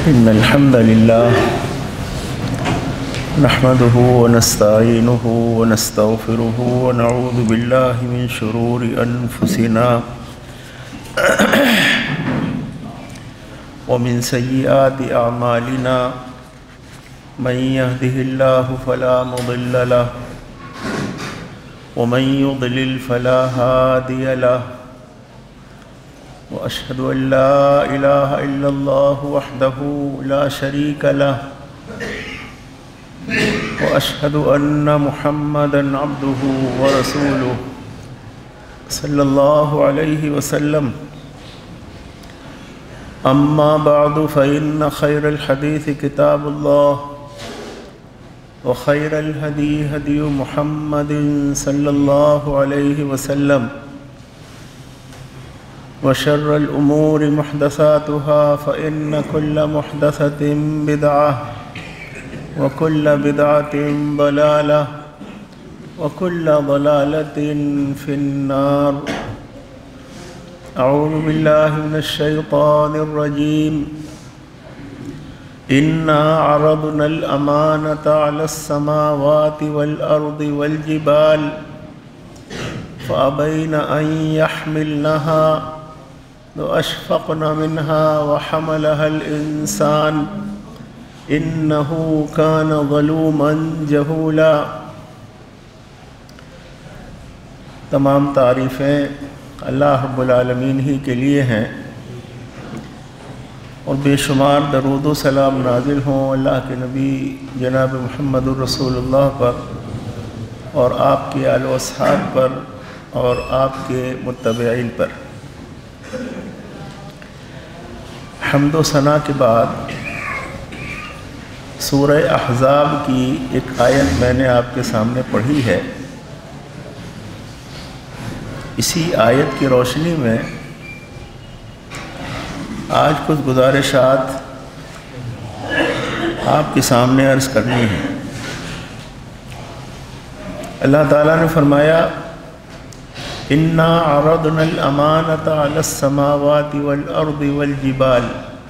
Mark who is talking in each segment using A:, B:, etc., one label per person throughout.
A: إن الحمد لله نحمده ونستعينه ونستغفره ونعوذ بالله من شرور أنفسنا ومن سيئات أعمالنا من يهده الله فلا مضل له ومن يضلل فلا هادي له وأشهد أن لا إله إلا الله وحده لا شريك له وأشهد أن محمدًا عبده ورسوله صلى الله عليه وسلم أما بعد فإن خير الحديث كتاب الله وخير الهدي هدي محمد صلى الله عليه وسلم وشر الأمور محدثاتها فإن كل محدثة بدعة وكل بدعة ضلالة وكل ضلالة في النار. أعوذ بالله من الشيطان الرجيم. إنا عرضنا الأمانة على السماوات والأرض والجبال فأبين أن يحملنها وأشفقن منها وحملها الإنسان إنه كان ظلوما جهولا. تمام تعریفیں اللہ رب العالمین ہی کے لیے ہیں اور بے شمار درود و سلام نازل ہوں اللہ کے نبی جناب محمد الرسول اللہ پر اور آپ کے آل و اصحاب پر اور آپ کے متبعین پر. حمد و ثنا کے بعد سورہ احزاب کی ایک آیت میں نے آپ کے سامنے پڑھی ہے. اسی آیت کی روشنی میں آج کچھ گزارشات آپ کے سامنے عرض کرنی ہیں. اللہ تعالیٰ نے فرمایا اِنَّا عَرَضْنَا الْأَمَانَةَ عَلَى السَّمَاوَاتِ وَالْأَرْضِ وَالْجِبَالِ.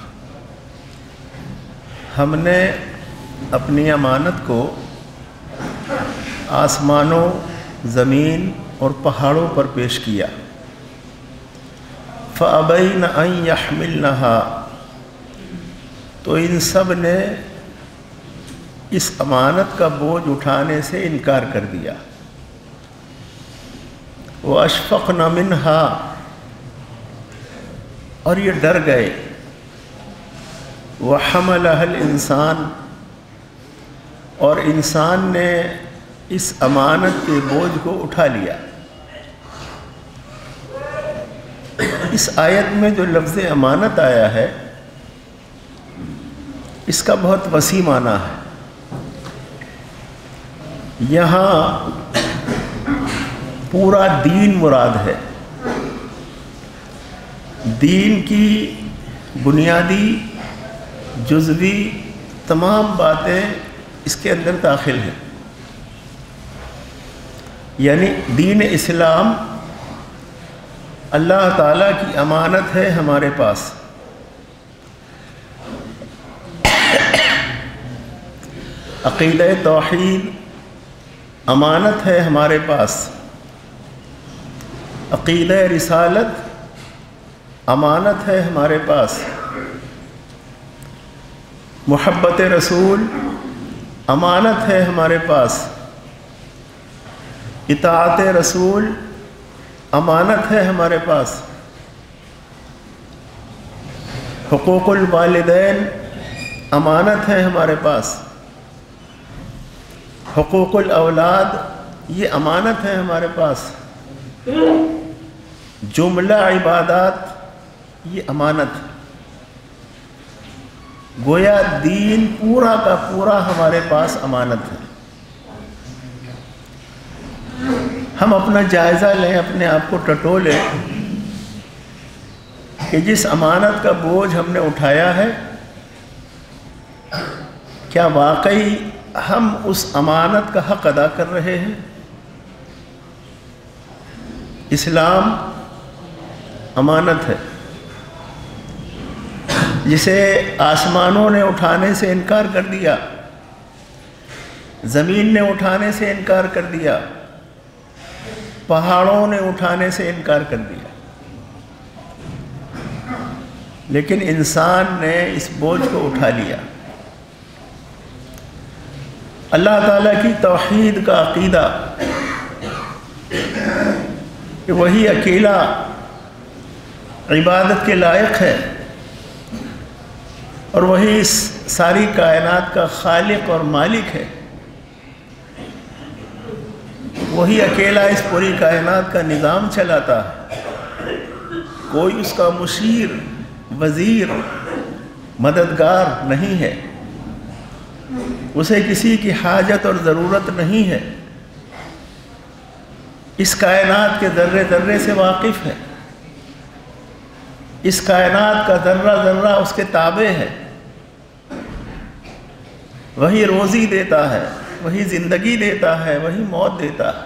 A: ہم نے اپنی امانت کو آسمانوں، زمین اور پہاڑوں پر پیش کیا. فَأَبَيْنَ أَن يَحْمِلْنَهَا. تو ان سب نے اس امانت کا بوجھ اٹھانے سے انکار کر دیا. وَأَشْفَقْنَ مِنْهَا. اور یہ ڈر گئے. وَحَمَلَهَا الْإِنسَانُ. اور انسان نے اس امانت کے بوجھ کو اٹھا لیا. اس آیت میں جو لفظ امانت آیا ہے اس کا بہت وسیع معنی ہے. یہاں پورا دین مراد ہے. دین کی بنیادی جزوی تمام باتیں اس کے اندر داخل ہیں. یعنی دین اسلام اللہ تعالیٰ کی امانت ہے ہمارے پاس. عقیدہ توحید امانت ہے ہمارے پاس. عقیدہ رسالت امانت ہے ہمارے پاس. محبت رسول امانت ہے ہمارے پاس. اطاعت رسول امانت ہے ہمارے پاس. حقوق الوالدین امانت ہے ہمارے پاس. حقوق الاولاد یہ امانت ہے ہمارے پاس. جملہ عبادات یہ امانت ہے. گویا دین پورا کا پورا ہمارے پاس امانت ہے. ہم اپنا جائزہ لیں، اپنے آپ کو ٹٹولیں کہ جس امانت کا بوجھ ہم نے اٹھایا ہے کیا واقعی ہم اس امانت کا حق ادا کر رہے ہیں؟ اسلام امانت ہے. جسے آسمانوں نے اٹھانے سے انکار کر دیا، زمین نے اٹھانے سے انکار کر دیا، پہاڑوں نے اٹھانے سے انکار کر دیا، لیکن انسان نے اس بوجھ کو اٹھا لیا۔ اللہ تعالیٰ کی توحید کا عقیدہ کہ وہی اکیلا عبادت کے لائق ہے اور وہی اس ساری کائنات کا خالق اور مالک ہے، وہی اکیلا اس پوری کائنات کا نظام چلاتا ہے، کوئی اس کا مشیر، وزیر، مددگار نہیں ہے، اسے کسی کی حاجت اور ضرورت نہیں ہے، اس کائنات کے ذرے ذرے سے واقف ہے، اس کائنات کا ذرہ ذرہ اس کے تابع ہے، وہی روزی دیتا ہے، وہی زندگی دیتا ہے، وہی موت دیتا ہے،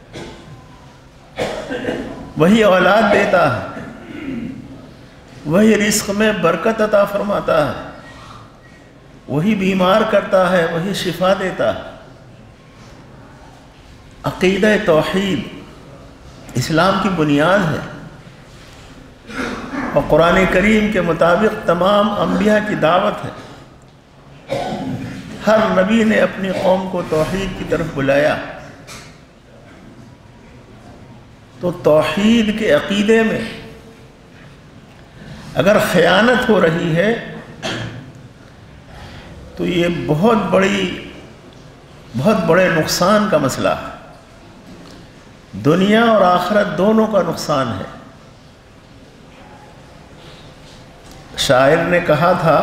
A: وہی اولاد دیتا ہے، وہی رزق میں برکت عطا فرماتا ہے، وہی بیمار کرتا ہے، وہی شفا دیتا ہے۔ عقیدہ توحید اسلام کی بنیاد ہے، اور قرآن کریم کے مطابق تمام انبیاء کی دعوت ہے۔ ہر نبی نے اپنی قوم کو توحید کی طرف بلایا۔ تو توحید کے عقیدے میں اگر خیانت ہو رہی ہے تو یہ بہت بڑے نقصان کا مسئلہ ہے، دنیا اور آخرت دونوں کا نقصان ہے۔ شاعر نے کہا تھا،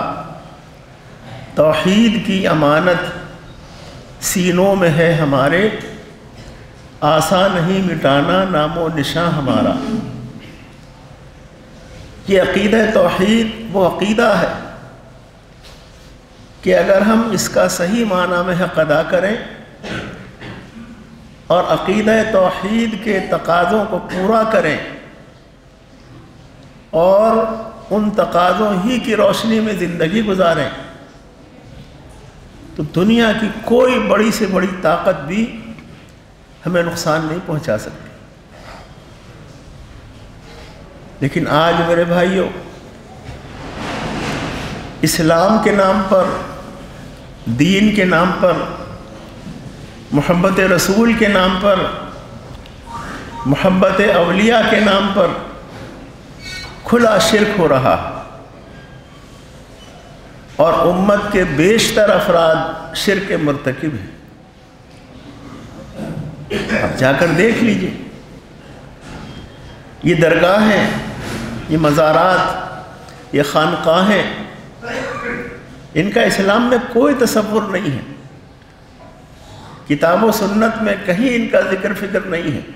A: توحید کی امانت سینوں میں ہے ہمارے، آسان نہیں مٹانا نام و نشاں ہمارا۔ یہ عقیدہ توحید وہ عقیدہ ہے کہ اگر ہم اس کا صحیح معنی میں حق ادا کریں اور عقیدہ توحید کے تقاضوں کو پورا کریں اور ان تقاضوں ہی کی روشنی میں زندگی گزاریں، تو دنیا کی کوئی بڑی سے بڑی طاقت بھی ہمیں نقصان نہیں پہنچا سکتی۔ لیکن آج میرے بھائیوں، اسلام کے نام پر، دین کے نام پر، محبت رسول کے نام پر، محبت اولیاء کے نام پر کھلا شرک ہو رہا، اور امت کے بیشتر افراد شرک کے مرتکب ہیں۔ اب جا کر دیکھ لیجئے، یہ درگاہیں، یہ مزارات، یہ خانقاہیں، ان کا اسلام میں کوئی تصور نہیں ہے، کتاب و سنت میں کہیں ان کا ذکر فکر نہیں ہے،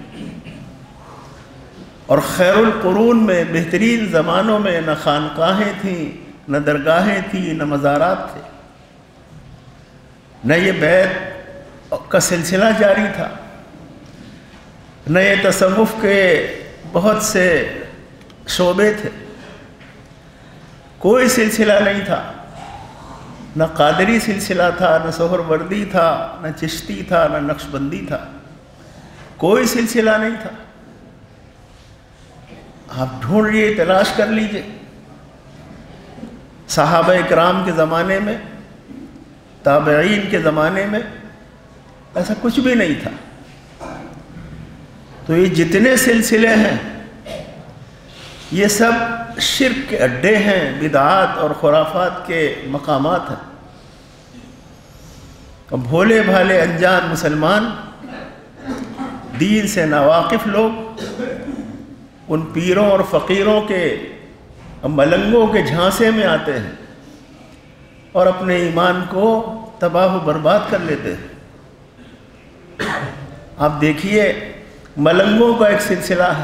A: اور خیر القرون میں، بہترین زمانوں میں نہ خانقاہیں تھیں، نہ درگاہیں تھیں، نہ مزارات تھے، نہ یہ بیت کا سلسلہ جاری تھا، نہ یہ تصوف کے بہت سے شعبے تھے، کوئی سلسلہ نہیں تھا، نہ قادری سلسلہ تھا، نہ سہروردی تھا، نہ چشتی تھا، نہ نقشبندی تھا، کوئی سلسلہ نہیں تھا۔ آپ ڈھونڈیے، تلاش کر لیجئے، صحابہ اکرام کے زمانے میں، تابعین کے زمانے میں ایسا کچھ بھی نہیں تھا۔ تو یہ جتنے سلسلے ہیں یہ سب شرک کے اڈے ہیں، بدعات اور خرافات کے مقامات ہیں۔ اور بھولے بھالے انجان مسلمان، دین سے ناواقف لوگ ان پیروں اور فقیروں کے ملنگوں کے جھانسے میں آتے ہیں اور اپنے ایمان کو تباہ و برباد کر لیتے ہیں۔ آپ دیکھیے، ملنگوں کا ایک سلسلہ ہے،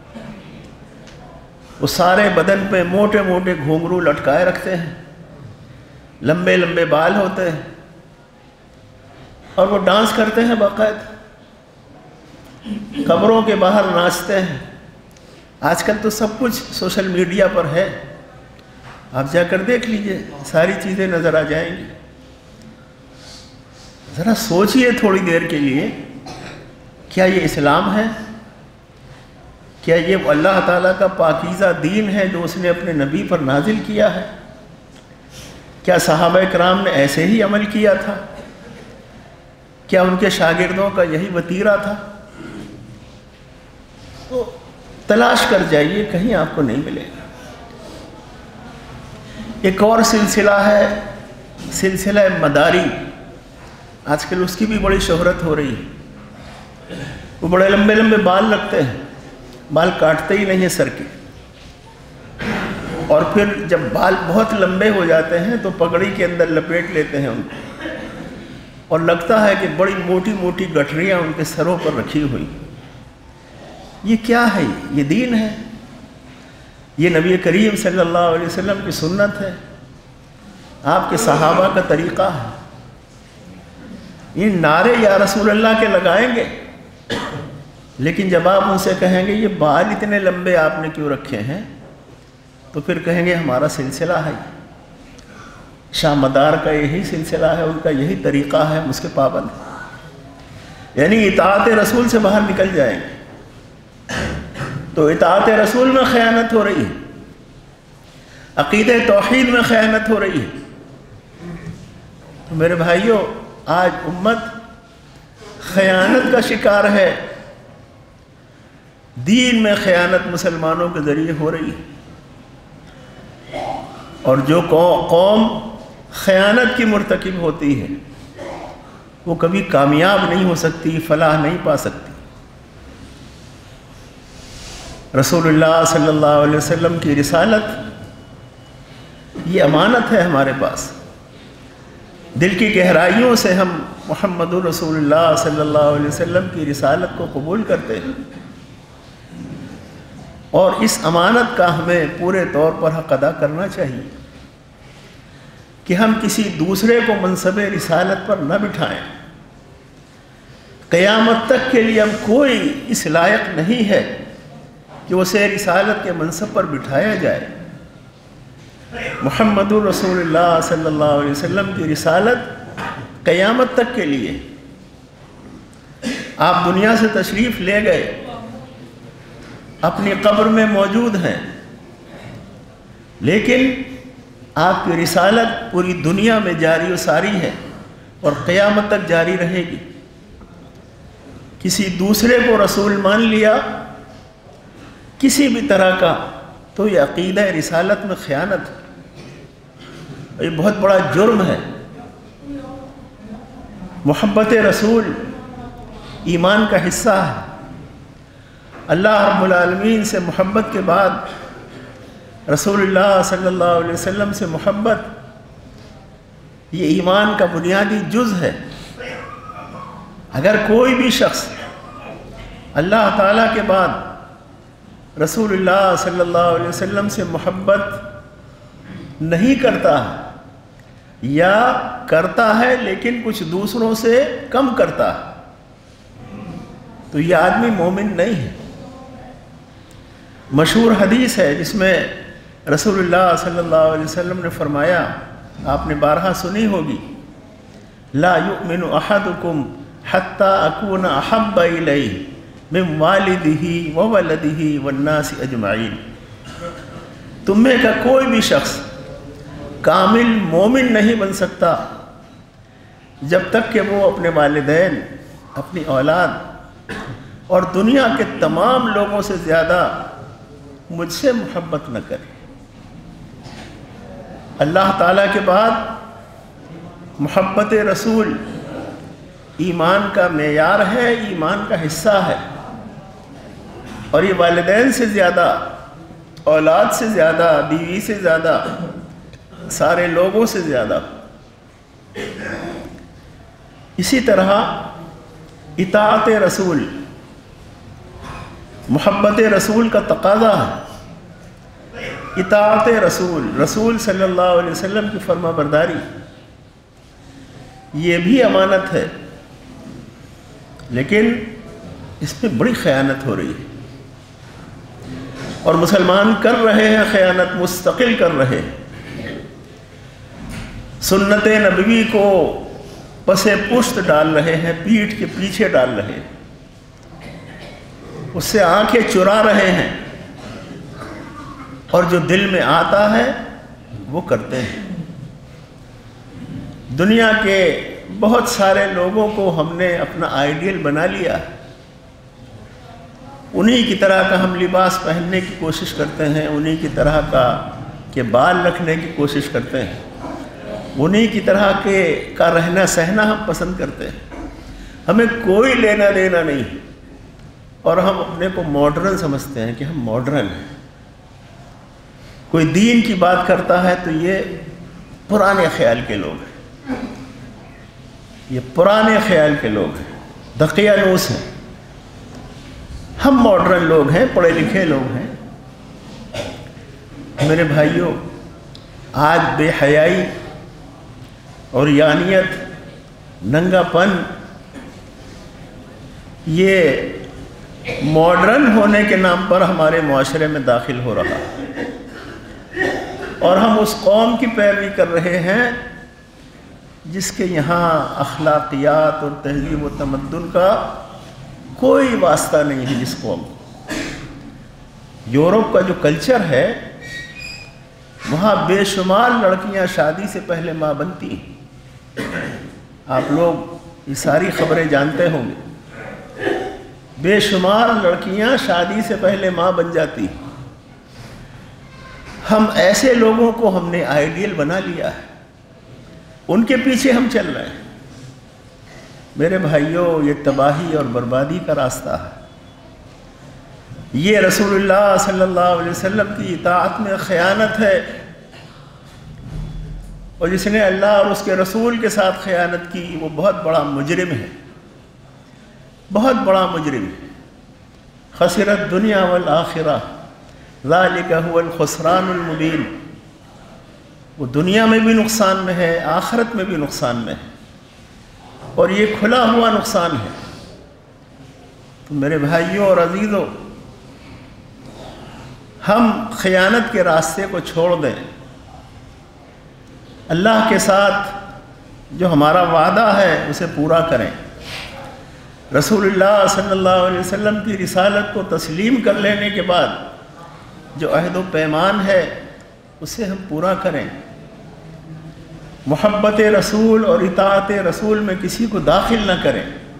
A: وہ سارے بدن پہ موٹے موٹے گھنگرو لٹکائے رکھتے ہیں، لمبے لمبے بال ہوتے ہیں، اور وہ ڈانس کرتے ہیں باقاعدہ، قبروں کے باہر ناچتے ہیں۔ آج کل تو سب کچھ سوشل میڈیا پر ہے، آپ جا کر دیکھ لیجئے، ساری چیزیں نظر آ جائیں گی۔ ذرا سوچئے تھوڑی دیر کے لیے، کیا یہ اسلام ہے؟ کیا یہ اللہ تعالیٰ کا پاکیزہ دین ہے جو اس نے اپنے نبی پر نازل کیا ہے؟ کیا صحابہ کرام نے ایسے ہی عمل کیا تھا؟ کیا ان کے شاگردوں کا یہی وتیرہ تھا؟ تو تلاش کر جائیے، کہیں آپ کو نہیں ملے گا۔ ایک اور سلسلہ ہے سلسلہ مداری، آج کل اس کی بھی بڑی شہرت ہو رہی ہے۔ وہ بڑے لمبے لمبے بال رکھتے ہیں، بال کاٹتے ہی نہیں ہیں سر کے، اور پھر جب بال بہت لمبے ہو جاتے ہیں تو پگڑی کے اندر لپیٹ لیتے ہیں ان کو، اور لگتا ہے کہ بڑی موٹی موٹی گٹھریاں ان کے سروں پر رکھی ہوئی۔ یہ کیا ہے؟ یہ دین ہے؟ یہ نبی کریم صلی اللہ علیہ وسلم کی سنت ہے؟ آپ کے صحابہ کا طریقہ ہے؟ یہ نعرے یا رسول اللہ کے لگائیں گے، لیکن جب آپ ان سے کہیں گے یہ بال اتنے لمبے آپ نے کیوں رکھے ہیں، تو پھر کہیں گے ہمارا سلسلہ ہے، شاہ مدار کا یہی سلسلہ ہے، ان کا یہی طریقہ ہے، ہم اس کے پابند ہیں۔ یعنی اطاعت رسول سے باہر نکل جائیں گے، تو اطاعت رسول میں خیانت ہو رہی ہے، عقیدہ توحید میں خیانت ہو رہی ہے۔ تو میرے بھائیوں، آج امت خیانت کا شکار ہے، دین میں خیانت مسلمانوں کے ذریعے ہو رہی ہے، اور جو قوم خیانت کی مرتکب ہوتی ہے وہ کبھی کامیاب نہیں ہو سکتی، فلاح نہیں پا سکتی۔ رسول اللہ صلی اللہ علیہ وسلم کی رسالت یہ امانت ہے ہمارے پاس، دل کی گہرائیوں سے ہم محمد رسول اللہ صلی اللہ علیہ وسلم کی رسالت کو قبول کرتے ہیں، اور اس امانت کا ہمیں پورے طور پر حق ادا کرنا چاہیے کہ ہم کسی دوسرے کو منصب رسالت پر نہ بٹھائیں۔ قیامت تک کے لیے ہم کوئی اس لائق نہیں ہے کہ اسے رسالت کے منصب پر بٹھایا جائے۔ محمد رسول اللہ صلی اللہ علیہ وسلم کی رسالت قیامت تک کے لیے، آپ دنیا سے تشریف لے گئے، اپنی قبر میں موجود ہیں، لیکن آپ کی رسالت پوری دنیا میں جاری و ساری ہے اور قیامت تک جاری رہے گی۔ کسی دوسرے کو رسول مان لیا کسی بھی طرح کا تو یہ عقیدہ رسالت میں خیانت ہے، یہ بہت بڑا جرم ہے۔ محبت رسول ایمان کا حصہ ہے۔ اللہ رب العالمین سے محبت کے بعد رسول اللہ صلی اللہ علیہ وسلم سے محبت یہ ایمان کا بنیادی جز ہے۔ اگر کوئی بھی شخص اللہ تعالیٰ کے بعد رسول اللہ صلی اللہ علیہ وسلم سے محبت نہیں کرتا ہے یا کرتا ہے لیکن کچھ دوسروں سے کم کرتا ہے تو یہ آدمی مومن نہیں ہے۔ مشہور حدیث ہے جس میں رسول اللہ صلی اللہ علیہ وسلم نے فرمایا، آپ نے بارہا سنی ہوگی، لا یؤمن احدکم حتی اکون احب الیہ من والدہ وولدہ والناس اجمعین۔ تم میں کا کوئی بھی شخص کامل مومن نہیں بن سکتا جب تک کہ وہ اپنے والدین، اپنی اولاد اور دنیا کے تمام لوگوں سے زیادہ مجھ سے محبت نہ کرے۔ اللہ تعالیٰ کے بعد محبت رسول ایمان کا معیار ہے، ایمان کا حصہ ہے، اور یہ والدین سے زیادہ، اولاد سے زیادہ، بیوی سے زیادہ، سارے لوگوں سے زیادہ۔ اسی طرح اطاعت رسول محبت رسول کا تقاضا ہے۔ اطاعت رسول، رسول صلی اللہ علیہ وسلم کی فرما برداری یہ بھی امانت ہے، لیکن اس میں بڑی خیانت ہو رہی ہے، اور مسلمان کر رہے ہیں خیانت، مستقل کر رہے ہیں۔ سنت نبوی کو پس پشت ڈال رہے ہیں، پیٹھ کے پیچھے ڈال رہے ہیں، اس سے آنکھیں چرا رہے ہیں، اور جو دل میں آتا ہے وہ کرتے ہیں۔ دنیا کے بہت سارے لوگوں کو ہم نے اپنا آئیڈیل بنا لیا، انہی کی طرح کا ہم لباس پہننے کی کوشش کرتے ہیں، انہی کی طرح کے بال رکھنے کی کوشش کرتے ہیں، انہی کی طرح کا رہنا سہنا ہم پسند کرتے ہیں۔ ہمیں کوئی لینا دینا نہیں، اور ہم اپنے کو ماڈرن سمجھتے ہیں کہ ہم ماڈرن ہیں۔ کوئی دین کی بات کرتا ہے تو یہ پرانے خیال کے لوگ ہیں، یہ پرانے خیال کے لوگ ہیں، دقیانوس ہیں۔ ہم ماڈرن لوگ ہیں، پڑھے لکھے لوگ ہیں۔ میرے بھائیوں، آج بے حیائی اور یانیت، ننگا پن، یہ ماڈرن ہونے کے نام پر ہمارے معاشرے میں داخل ہو رہا ہے، اور ہم اس قوم کی پیروی کر رہے ہیں جس کے یہاں اخلاقیات اور تہذیب و تمدن کا کوئی واسطہ نہیں ہے۔ جس قوم کو یورپ کا جو کلچر ہے، وہاں بے شمار لڑکیاں شادی سے پہلے ماں بنتی ہیں۔ آپ لوگ یہ ساری خبریں جانتے ہوں گے، بے شمار لڑکیاں شادی سے پہلے ماں بن جاتی ہیں۔ ہم ایسے لوگوں کو ہم نے آئیڈیل بنا لیا ہے، ان کے پیچھے ہم چل رہے ہیں۔ میرے بھائیوں، یہ تباہی اور بربادی کا راستہ ہے۔ یہ رسول اللہ صلی اللہ علیہ وسلم کی اطاعت میں خیانت ہے، اور جس نے اللہ اور اس کے رسول کے ساتھ خیانت کی وہ بہت بڑا مجرم ہے، بہت بڑا مجرم ہے۔ خسرت دنیا والآخرہ ذالک هو الخسران المبین، وہ دنیا میں بھی نقصان میں ہے، آخرت میں بھی نقصان میں ہے، اور یہ کھلا ہوا نقصان ہے۔ تو میرے بھائیوں اور عزیزوں، ہم خیانت کے راستے کو چھوڑ دیں، اللہ کے ساتھ جو ہمارا وعدہ ہے اسے پورا کریں، رسول اللہ صلی اللہ علیہ وسلم کی رسالت کو تسلیم کر لینے کے بعد جو عہد و پیمان ہے اسے ہم پورا کریں، محبت رسول اور اطاعت رسول میں کسی کو داخل نہ کریں۔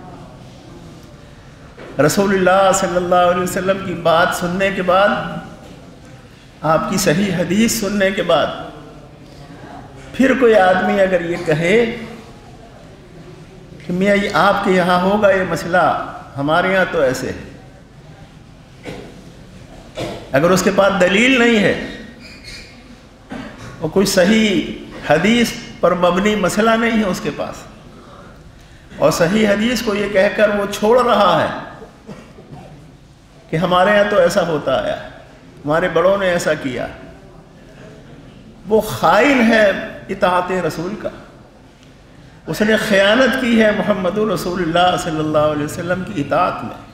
A: رسول اللہ صلی اللہ علیہ وسلم کی بات سننے کے بعد، آپ کی صحیح حدیث سننے کے بعد، پھر کوئی آدمی اگر یہ کہے کہ میاں یہ آپ کے یہاں ہوگا یہ مسئلہ، ہمارے یہاں تو ایسے ہے، اگر اس کے پاس دلیل نہیں ہے اور کوئی صحیح حدیث پر مبنی مسئلہ نہیں ہے اس کے پاس، اور صحیح حدیث کو یہ کہہ کر وہ چھوڑ رہا ہے کہ ہمارے یہاں تو ایسا ہوتا آیا، ہمارے بڑوں نے ایسا کیا، وہ خائن ہے اطاعت رسول کا، اس نے خیانت کی ہے محمد رسول اللہ صلی اللہ علیہ وسلم کی اطاعت میں۔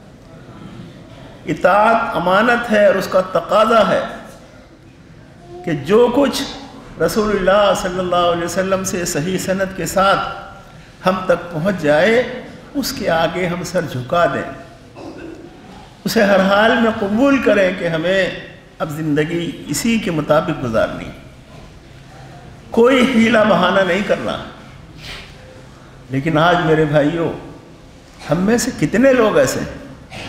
A: اطاعت امانت ہے، اور اس کا تقاضا ہے کہ جو کچھ رسول اللہ صلی اللہ علیہ وسلم سے صحیح سند کے ساتھ ہم تک پہنچ جائے، اس کے آگے ہم سر جھکا دیں، اسے ہر حال میں قبول کریں کہ ہمیں اب زندگی اسی کے مطابق گزارنی، کوئی حیلہ بہانہ نہیں کرنا۔ لیکن آج میرے بھائیوں، ہم میں سے کتنے لوگ ایسے ہیں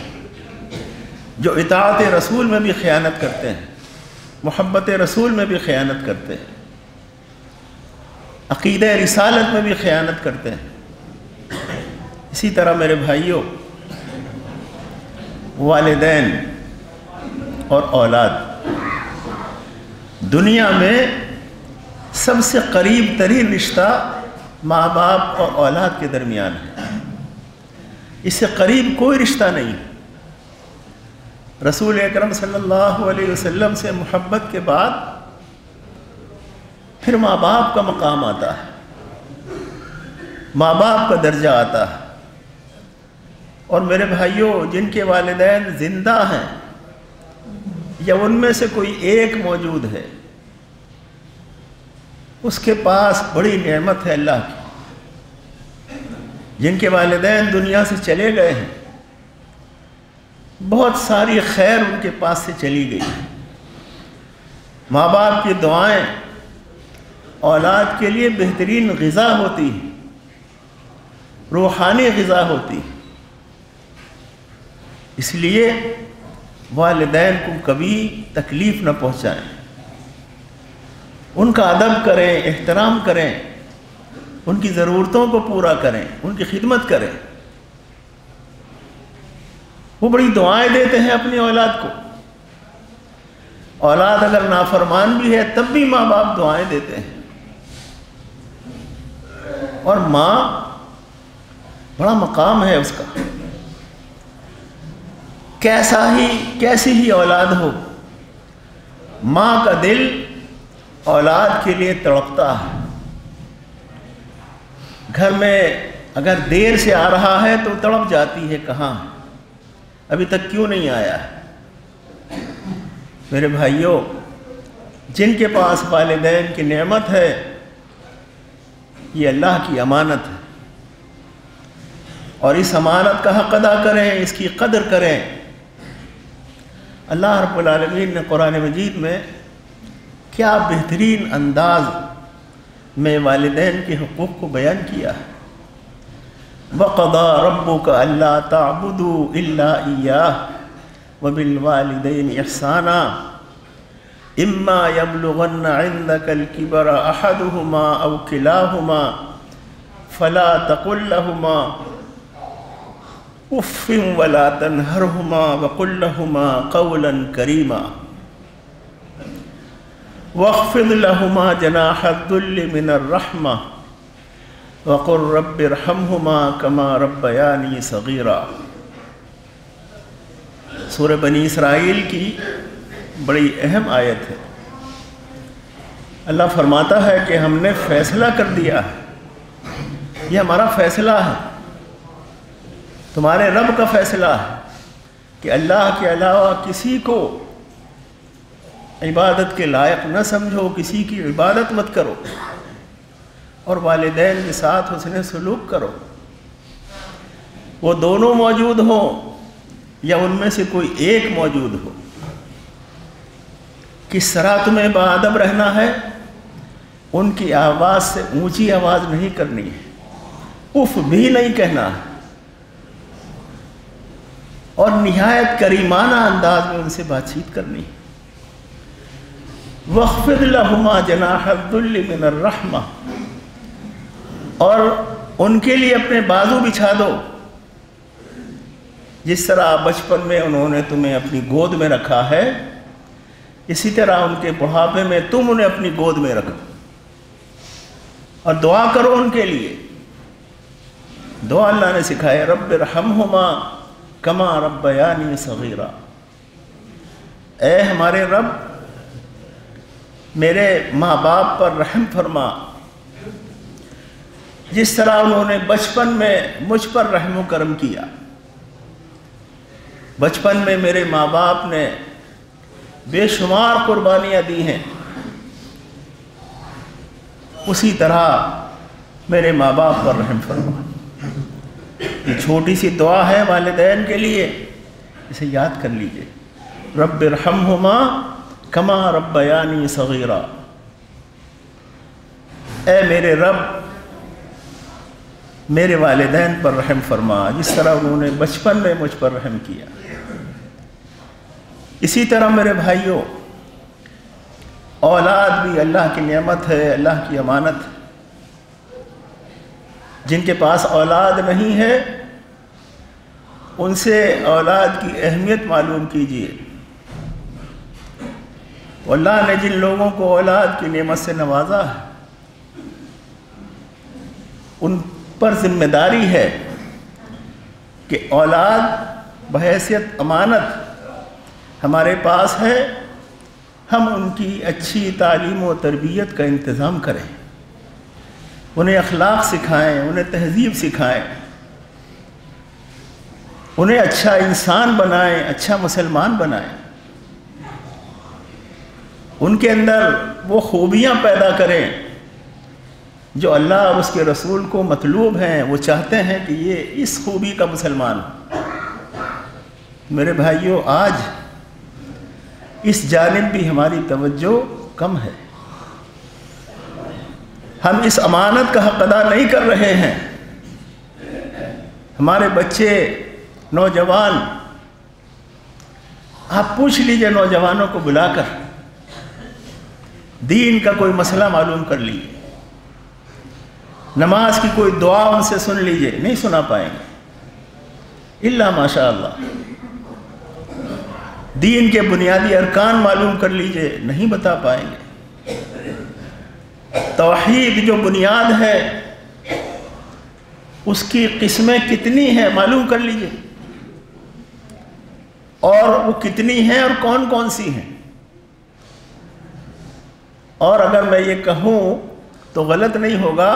A: جو اطاعت رسول میں بھی خیانت کرتے ہیں، محبت رسول میں بھی خیانت کرتے ہیں، عقیدہ رسالت میں بھی خیانت کرتے ہیں۔ اسی طرح میرے بھائیوں، والدین اور اولاد، دنیا میں سب سے قریب ترین رشتہ ماں باپ اور اولاد کے درمیان ہے، اس سے قریب کوئی رشتہ نہیں۔ رسول اکرم صلی اللہ علیہ وسلم سے محبت کے بعد پھر ماں باپ کا مقام آتا ہے، ماں باپ کا درجہ آتا ہے۔ اور میرے بھائیوں، جن کے والدین زندہ ہیں یا ان میں سے کوئی ایک موجود ہے، اس کے پاس بڑی نعمت ہے اللہ کی. جن کے والدین دنیا سے چلے گئے ہیں، بہت ساری خیر ان کے پاس سے چلی گئی. ماں باپ کی دعائیں اولاد کے لیے بہترین غذا ہوتی ہے، روحانی غذا ہوتی ہے. اس لیے والدین کو کبھی تکلیف نہ پہنچائیں، ان کا ادب کریں، احترام کریں، ان کی ضرورتوں کو پورا کریں، ان کی خدمت کریں. وہ بڑی دعائیں دیتے ہیں اپنی اولاد کو. اولاد اگر نافرمان بھی ہے تب بھی ماں باپ دعائیں دیتے ہیں. اور ماں بڑا مقام ہے اس کا. کیسی ہی اولاد ہو، ماں کا دل اولاد کے لیے تڑپتا ہے. گھر میں اگر دیر سے آ رہا ہے تو تڑپ جاتی ہے، کہاں ابھی تک کیوں نہیں آیا ہے. میرے بھائیوں، جن کے پاس والدین کی نعمت ہے، یہ اللہ کی امانت ہے، اور اس امانت کا حق ادا کریں، اس کی قدر کریں. اللہ رب العالمین نے قرآن مجید میں کیا بہترین انداز میں والدین کے حقوق کو بیان کیا ہے. وَقَضَىٰ رَبُّكَ أَلَّا تَعْبُدُوا إِلَّا إِيَّاهُ وَبِالْوَالِدَيْنِ إِحْسَانًا إِمَّا يَبْلُغَنَّ عِندَكَ الْكِبَرَ أَحَدُهُمَا أَوْ كِلَاهُمَا فَلَا تَقُل لَّهُمَا أُفٍّ وَلَا تَنْهَرْهُمَا وَقُل لَّهُمَا قَوْلًا كَرِيمًا وَاخْفِضْ لَهُمَا جَنَاحَ الذُّلِّ مِنَ الرَّحْمَةِ وَقُل رَّبِّ ارْحَمْهُمَا كَمَا رَبَّيَانِي صَغِيرًا. سورہ بنی اسرائیل کی بڑی اہم آیت ہے. اللہ فرماتا ہے کہ ہم نے فیصلہ کر دیا ہے، یہ ہمارا فیصلہ ہے، تمہارے رب کا فیصلہ ہے کہ اللہ کے علاوہ کسی کو عبادت کے لائق نہ سمجھو، کسی کی عبادت مت کرو، اور والدین کے ساتھ حسن سلوک کرو. وہ دونوں موجود ہوں یا ان میں سے کوئی ایک موجود ہو. کس طرح تمہیں باادب رہنا ہے، ان کی آواز سے اونچی آواز نہیں کرنی ہے، اف بھی نہیں کہنا ہے، اور نہایت کریمانہ انداز میں ان سے بات چیت کرنی ہے. وَاخْفِضْ لَهُمَا جَنَاحَ الذُّلِّ مِنَ الرَّحْمَةِ، اور ان کے لیے اپنے بازو بچھا دو. جس طرح بچپن میں انہوں نے تمہیں اپنی گود میں رکھا ہے، اسی طرح ان کے بڑھاپے میں تم انہیں اپنی گود میں رکھو، اور دعا کرو ان کے لیے. دعا اللہ نے سکھائے، رب ارحمہما کما ربیانی صغیرا. اے ہمارے رب، میرے ماں باپ پر رحم فرما، جس طرح انہوں نے بچپن میں مجھ پر رحم و کرم کیا. بچپن میں میرے ماں باپ نے بے شمار قربانیاں دی ہیں، اسی طرح میرے ماں باپ پر رحم فرما. یہ چھوٹی سی دعا ہے والدین کے لیے، اسے یاد کر لیجئے. رب ارحمہما کما ربیانی صغیرا. اے میرے رب، میرے والدین پر رحم فرما، جس طرح انہوں نے بچپن میں مجھ پر رحم کیا. اسی طرح میرے بھائیوں، اولاد بھی اللہ کی نعمت ہے، اللہ کی امانت ہے. جن کے پاس اولاد نہیں ہے، ان سے اولاد کی اہمیت معلوم کیجیے. اللہ نے جن لوگوں کو اولاد کی نعمت سے نوازا ہے، ان پر ذمہ داری ہے کہ اولاد بحیثیت امانت ہمارے پاس ہے، ہم ان کی اچھی تعلیم و تربیت کا انتظام کریں، انہیں اخلاق سکھائیں، انہیں تہذیب سکھائیں، انہیں اچھا انسان بنائیں، اچھا مسلمان بنائیں. ان کے اندر وہ خوبیاں پیدا کریں جو اللہ اور اس کے رسول کو مطلوب ہیں، وہ چاہتے ہیں کہ یہ اس خوبی کا مسلمان ہو۔ میرے بھائیوں، آج اس جانب بھی ہماری توجہ کم ہے، ہم اس امانت کا حق ادا نہیں کر رہے ہیں۔ ہمارے بچے، نوجوان، آپ پوچھ لیجئے نوجوانوں کو بلا کر، دین کا کوئی مسئلہ معلوم کر لیجئے، نماز کی کوئی دعا ان سے سن لیجئے، نہیں سنا پائیں گے الا ماشاء اللہ۔ دین کے بنیادی ارکان معلوم کر لیجئے، نہیں بتا پائیں گے۔ توحید جو بنیاد ہے، اس کی قسمیں کتنی ہیں معلوم کر لیجئے، اور وہ کتنی ہیں اور کون کون سی ہیں۔ اور اگر میں یہ کہوں تو غلط نہیں ہوگا،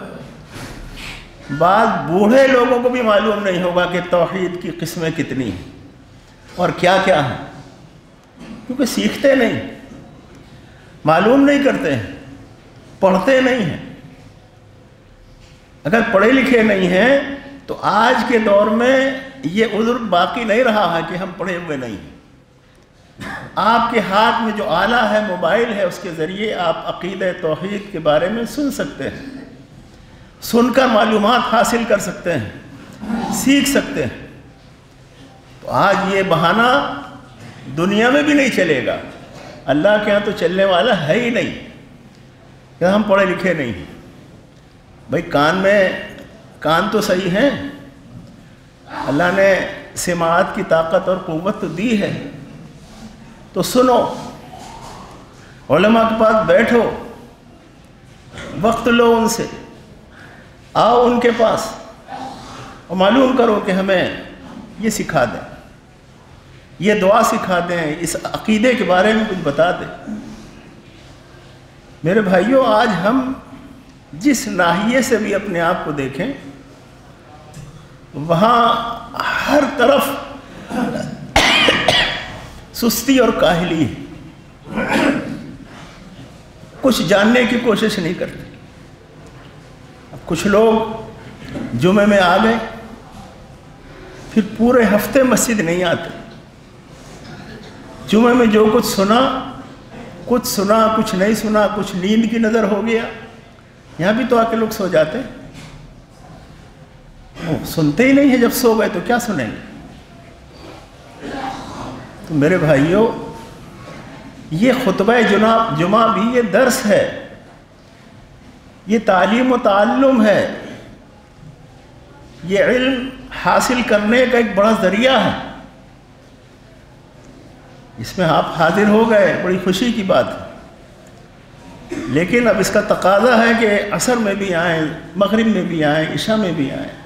A: بعض بوڑھے لوگوں کو بھی معلوم نہیں ہوگا کہ توحید کی قسمیں کتنی ہیں اور کیا کیا ہیں، کیونکہ سیکھتے نہیں، معلوم نہیں کرتے ہیں، پڑھتے نہیں ہیں۔ اگر پڑھے لکھے نہیں ہیں تو آج کے دور میں یہ عذر باقی نہیں رہا ہے کہ ہم پڑھے ہوئے نہیں ہیں۔ آپ کے ہاتھ میں جو آلہ ہے، موبائل ہے، اس کے ذریعے آپ عقیدہ توحید کے بارے میں سن سکتے ہیں، سن کر معلومات حاصل کر سکتے ہیں، سیکھ سکتے ہیں۔ تو آج یہ بہانہ دنیا میں بھی نہیں چلے گا، اللہ کے ہاں تو چلنے والا ہے ہی نہیں کہ ہم پڑھے لکھے نہیں ہیں۔ بھائی کان تو صحیح ہیں، اللہ نے سماعت کی طاقت اور قوت تو دی ہے، تو سنو، علماء کے پاس بیٹھو، وقت لو ان سے، آؤ ان کے پاس اور معلوم کرو کہ ہمیں یہ سکھا دیں، یہ دعا سکھا دیں، اس عقیدے کے بارے میں کچھ بتا دیں۔ میرے بھائیوں، آج ہم جس ناحیے سے بھی اپنے آپ کو دیکھیں، وہاں ہر طرف سستی اور کاہلی ہے، کچھ جاننے کی کوشش نہیں کرتے۔ اب کچھ لوگ جمعے میں آ گئے، پھر پورے ہفتے مسجد نہیں آتے۔ جمعے میں جو کچھ سنا، کچھ نہیں سنا، کچھ نیند کی نظر ہو گیا، یہاں بھی تو آ کے لوگ سو جاتے ہیں۔ وہ سنتے ہی نہیں ہیں، جب سو گئے تو کیا سنیں گے؟ تو میرے بھائیوں، یہ خطبہ جمعہ بھی یہ درس ہے، یہ تعلیم و تعلم ہے، یہ علم حاصل کرنے کا ایک بڑا ذریعہ ہے۔ اس میں آپ حاضر ہو گئے، بڑی خوشی کی بات ہے، لیکن اب اس کا تقاضا ہے کہ عصر میں بھی آئیں، مغرب میں بھی آئیں، عشاء میں بھی آئیں۔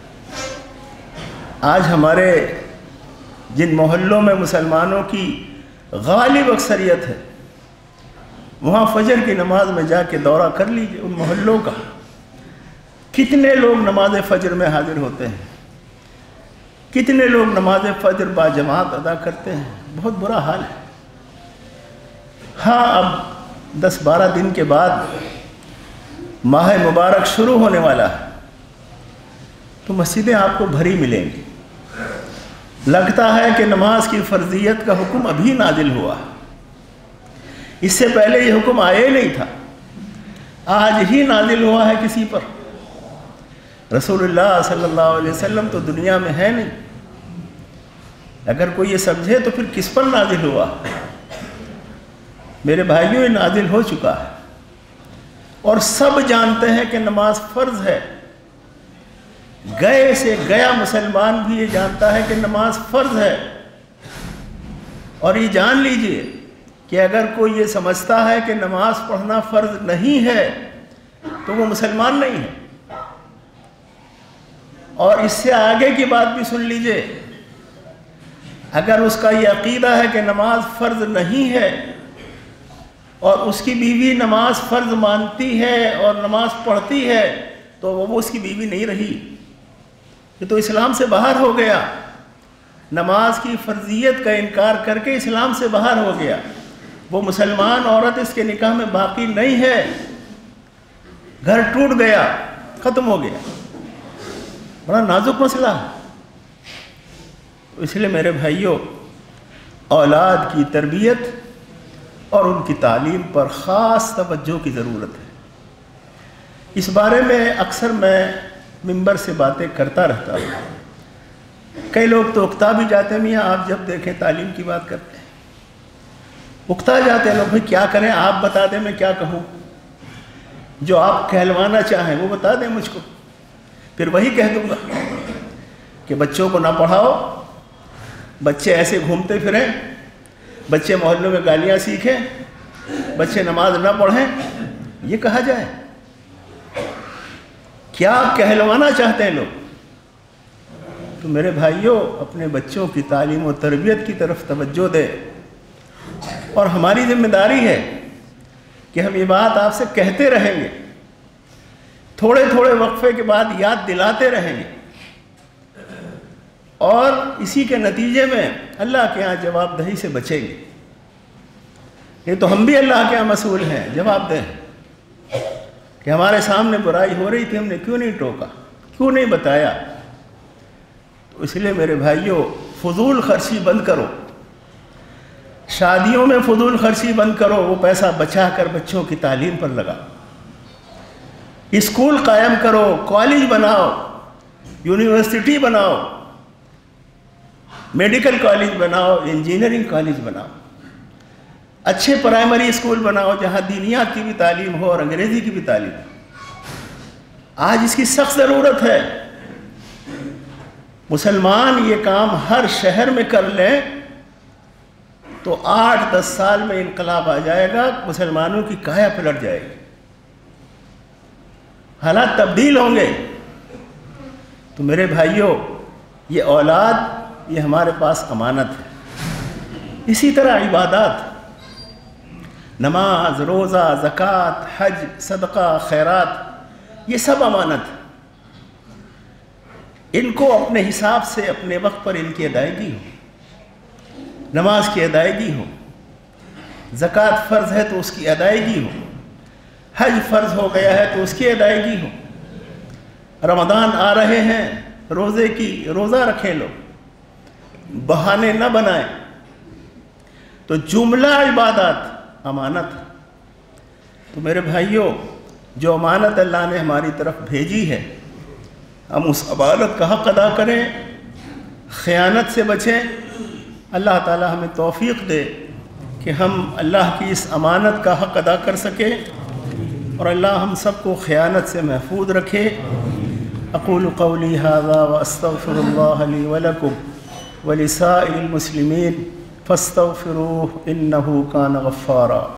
A: آج ہمارے جن محلوں میں مسلمانوں کی غالب اکثریت ہے، وہاں فجر کی نماز میں جا کے دورہ کر لیجئے ان محلوں کا، کتنے لوگ نماز فجر میں حاضر ہوتے ہیں، کتنے لوگ نماز فجر با جماعت ادا کرتے ہیں۔ بہت برا حال ہے۔ ہاں، اب 10-12 دن کے بعد ماہ مبارک شروع ہونے والا ہے، تو مسجدیں آپ کو بھری ملیں گی۔ لگتا ہے کہ نماز کی فرضیت کا حکم ابھی نازل ہوا، اس سے پہلے یہ حکم آیا ہی نہیں تھا، آج ہی نازل ہوا ہے کسی پر۔ رسول اللہ صلی اللہ علیہ وسلم تو دنیا میں ہے نہیں، اگر کوئی یہ سمجھے تو پھر کس پر نازل ہوا؟ میرے بھائیوں، یہ نازل ہو چکا ہے، اور سب جانتے ہیں کہ نماز فرض ہے۔ گئے سے گیا مسلمان بھی یہ جانتا ہے کہ نماز فرض ہے، اور یہ جان لیجئے کہ اگر کوئی یہ سمجھتا ہے کہ نماز پڑھنا فرض نہیں ہے تو وہ مسلمان نہیں ہے۔ اور اس سے آگے کی بات بھی سن لیجئے، اگر اس کا یہ عقیدہ ہے کہ نماز فرض نہیں ہے اور اس کی بیوی نماز فرض مانتی ہے اور نماز پڑھتی ہے، تو وہ اس کی بیوی نہیں رہی، یہ تو اسلام سے باہر ہو گیا، نماز کی فرضیت کا انکار کر کے اسلام سے باہر ہو گیا، وہ مسلمان عورت اس کے نکاح میں باقی نہیں ہے۔ گھر ٹوٹ گیا، ختم ہو گیا، بڑا نازک مسئلہ ہے۔ اس لیے میرے بھائیوں، اولاد کی تربیت اور ان کی تعلیم پر خاص توجہ کی ضرورت ہے۔ اس بارے میں اکثر میں ممبر سے باتیں کرتا رہتا ہوں۔ کئی لوگ تو اکتا بھی جاتے ہیں، میاں آپ جب دیکھیں تعلیم کی بات کرتے ہیں، اکتا جاتے ہیں لوگ، بھائی کیا کریں، آپ بتا دیں میں کیا کہوں، جو آپ کہلوانا چاہیں وہ بتا دیں مجھ کو، پھر وہی کہہ دوں گا کہ بچوں کو نہ پڑھاؤ، بچے ایسے گھومتے پھریں، بچے محلوں میں گالیاں سیکھیں، بچے نماز نہ پڑھیں، یہ کہا جائے؟ کیا کہلوانا چاہتے ہیں لوگ؟ تو میرے بھائیوں، اپنے بچوں کی تعلیم و تربیت کی طرف توجہ دیں، اور ہماری ذمہ داری ہے کہ ہم یہ بات آپ سے کہتے رہیں گے، تھوڑے تھوڑے وقفے کے بعد یاد دلاتے رہیں گے، اور اسی کے نتیجے میں اللہ کے ہاں جواب دہی سے بچیں گے۔ یہ تو ہم بھی اللہ کے ہاں مسئول ہیں، جواب دیں کہ ہمارے سامنے برائی ہو رہی تھی، ہم نے کیوں نہیں ٹوکا، کیوں نہیں بتایا؟ تو اس لیے میرے بھائیوں، فضول خرچی بند کرو، شادیوں میں فضول خرچی بند کرو، وہ پیسہ بچا کر بچوں کی تعلیم پر لگا، اسکول قائم کرو، کالج بناؤ، یونیورسٹی بناؤ، میڈیکل کالج بناؤ، انجینئرنگ کالج بناؤ، اچھے پرائمری اسکول بناؤ جہاں دینیات کی بھی تعلیم ہو اور انگریزی کی بھی تعلیم ہو۔ آج اس کی سخت ضرورت ہے۔ مسلمان یہ کام ہر شہر میں کر لیں تو 8-10 سال میں انقلاب آ جائے گا، مسلمانوں کی کایا پلٹ جائے گی، حالات تبدیل ہوں گے۔ تو میرے بھائیوں، یہ اولاد، یہ ہمارے پاس امانت ہے۔ اسی طرح عبادات، نماز، روزہ، زکوٰۃ، حج، صدقہ، خیرات، یہ سب امانت ہے۔ ان کو اپنے حساب سے اپنے وقت پر ان کی ادائیگی ہو، نماز کی ادائیگی ہو، زکوٰۃ فرض ہے تو اس کی ادائیگی ہو، حج فرض ہو گیا ہے تو اس کی ادائیگی ہو، رمضان آ رہے ہیں، روزہ رکھیں لوگ، بہانے نہ بنائیں۔ تو جملہ عبادات امانت ہے۔ تو میرے بھائیوں، جو امانت اللہ نے ہماری طرف بھیجی ہے، ہم اس امانت کا حق ادا کریں، خیانت سے بچیں۔ اللہ تعالی ہمیں توفیق دے کہ ہم اللہ کی اس امانت کا حق ادا کر سکیں، اور اللہ ہم سب کو خیانت سے محفوظ رکھے۔ اقول قولی ھذا واستغفر اللہ لی ولکم ولسائر المسلمین فاستغفروہ انہ کان غفارا۔